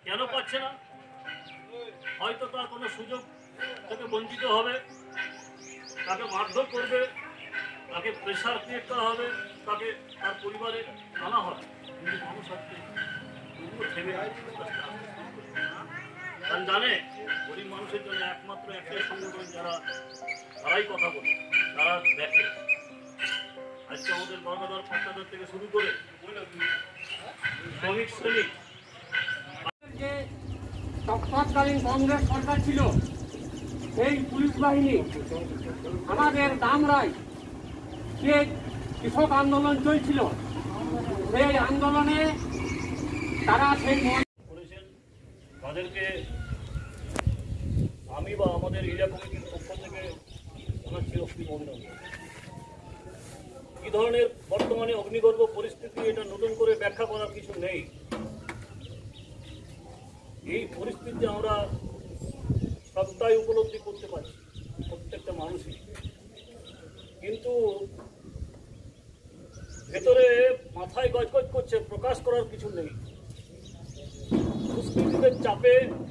কেন পাচ্ছে না? হয়তো তার কোনো সুযোগ থেকে বঞ্চিত হবে, তাকে মারধর করবে, তাকে প্রেশার ক্রিয়েট করা হবে, তাকে তার পরিবারে আনা হবে। কিন্তু মানুষ আজকে তবুও থেমে কারণ জানে গরিব মানুষের জন্য একমাত্র একটাই সংগঠন তারাই কথা বলে, তারা দেখে। আজকে আমাদের গণধর পাট্টাদার থেকে শুরু করে শ্রমিক শ্রেণী, যে তৎকালীন কংগ্রেস সরকার ছিল, সেই পুলিশ বাহিনী আমাদের দামরায় যে কৃষক আন্দোলন চলছিল, সেই আন্দোলনে তারা করেছেন। তাদেরকে আমি বা আমাদের এরিয়া কমিটির পক্ষ থেকে জানাচ্ছি অভিনন্দন। কি ধরনের বর্তমানে অগ্নিগর্ভ পরিস্থিতি, এটা নতুন করে ব্যাখ্যা করার কিছু নেই। এই পরিস্থিতি আমরা সবটাই উপলব্ধি করতে পারছি, প্রত্যেকটা মানুষই। কিন্তু ভেতরে মাথায় গজগজ করছে, প্রকাশ করার কিছু নেই। দুষ্কৃতীদের চাপে